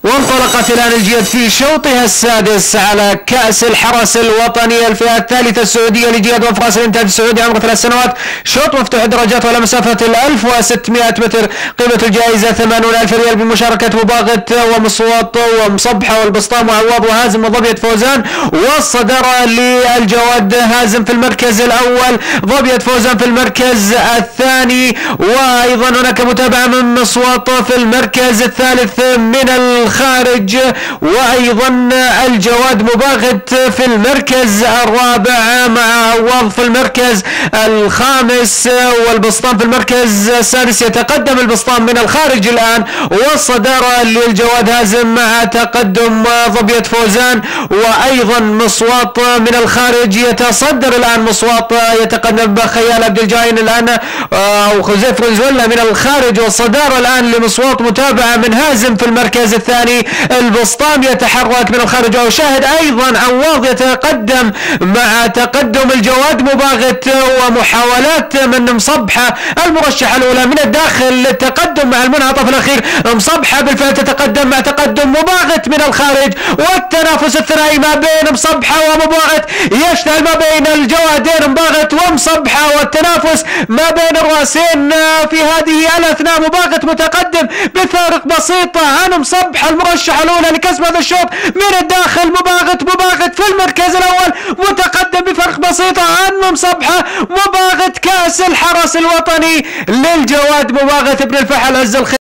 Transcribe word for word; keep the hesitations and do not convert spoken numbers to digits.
وانطلقت الآن الجياد في شوطها السادس على كأس الحرس الوطني الفئة الثالثة السعودية لجياد وفراس الإنتاج السعودي عمر ثلاث سنوات. شوط مفتوح الدرجات وعلى مسافة الألف وستمائة متر. قيمة الجائزة ثمانون ألف ريال بمشاركة مباغت ومصوط ومصبحة والبسطام وعواض وهازم وظبية فوزان. والصدارة للجواد هازم في المركز الأول، ظبية فوزان في المركز الثاني، وأيضا هناك متابعة من مصوط في المركز الثالث من الخارج، وايضا الجواد مباغت في المركز الرابع مع عواض في المركز الخامس، والبسطام في المركز السادس. يتقدم البسطام من الخارج الان، والصدارة للجواد هازم مع تقدم ظبية فوزان، وايضا مصواط من الخارج يتصدر الان. مصواط يتقدم بخيال عبد الجاين الان او خوزيف رزولا من الخارج، والصدارة الان لمصواط متابعة من هازم في المركز الثاني. البسطام يتحرك من الخارج، وشاهد ايضا عواض يتقدم مع تقدم الجواد مباغت، ومحاولات من مصبحة المرشحة الاولى من الداخل للتقدم مع المنعطف الاخير. مصبحة بالفعل تتقدم مع تقدم مباغت من الخارج، والتنافس الثنائي ما بين مصبحة ومباغت يشتعل ما بين الجوادين مباغت ومصبحة، والتنافس ما بين الراسين في هذه الاثناء. مباغت متقدم بفارق بسيط عن مصبحة المرشحة الاولى لكسب هذا الشوط من الداخل. مباغت مباغت في المركز الاول متقدم بفرق بسيط عن مصبحة. مباغت كأس الحرس الوطني للجواد مباغت بن الفحل عز الخير.